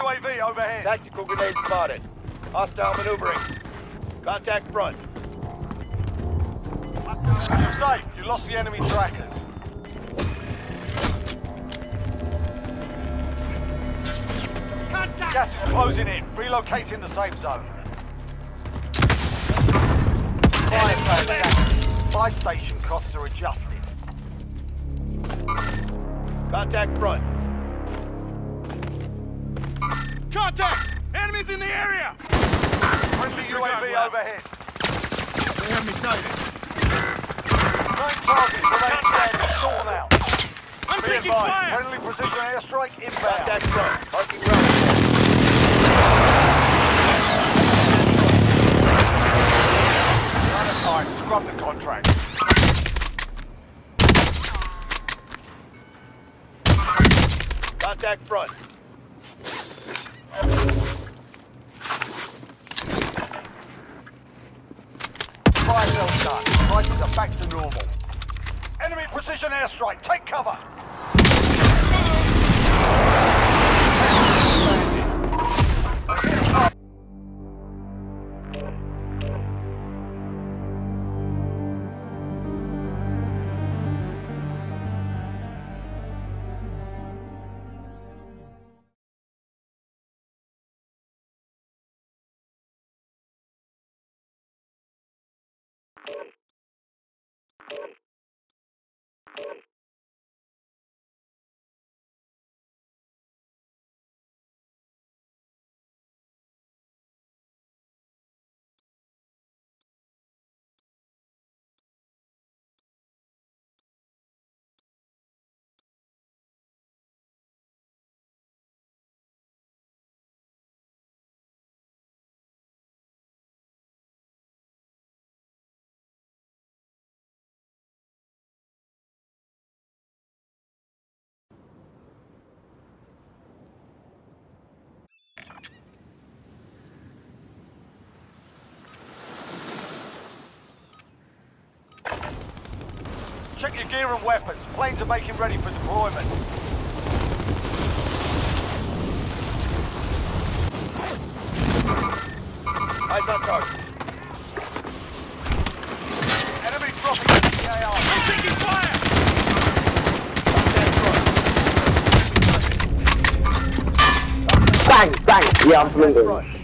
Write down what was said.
UAV overhead. Tactical grenade spotted. Hostile maneuvering. Contact front. You're safe. You lost the enemy trackers. Gas is closing in. Relocating the safe zone. Buy station costs are adjusted. Contact front. Contact! Enemies in the area! Friendly UAV overhead. They have me sighted. 9 targets remain standing. Sort them out. I'm Be taking advised, fire! friendly precision airstrike inbound. Contact front. Marking ground. Run of time. Scrub the contract. Contact front. Fire sales done. Prices are back to normal. Enemy precision airstrike. Take cover. Check your gear and weapons. Planes are making ready for deployment. Eyes on target. Enemy dropping into the AR. I'm taking fire! Contact front. Bang! Bang! Yeah, I'm Contact moving. front.